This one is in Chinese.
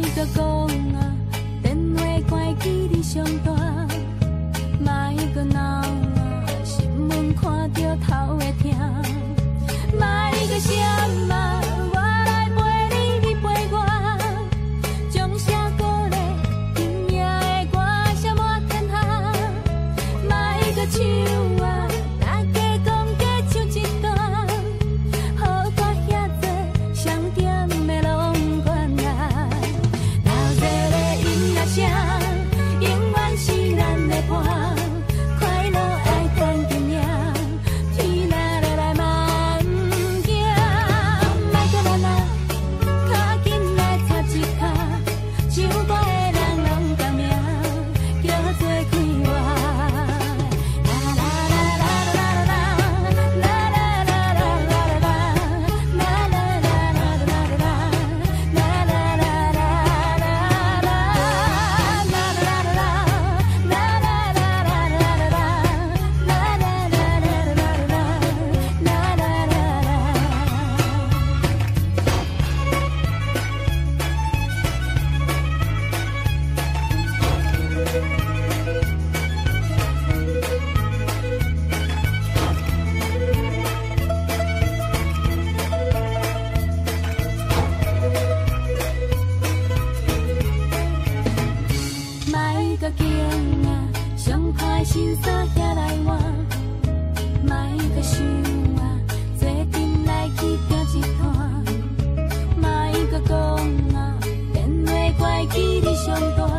搁讲啊，电话关机你上大，莫搁闹啊，新闻看着头会痛，莫搁闪啊，我来陪你，你陪我，将写鼓励拼命的歌写满天下，莫搁唱啊，大家讲加唱一段，好歌遐多，上点的拢原来，闹热的音乐声，永远是咱的伴，快乐爱弹紧命，天若落来嘛不惊，莫搁乱啊，较紧来插一脚，唱歌的人拢共命，叫做开外。莫搁惊啊，上歹心衫遐来换，莫搁想啊，做阵来去拼一摊，莫搁讲啊，电话关机你上大。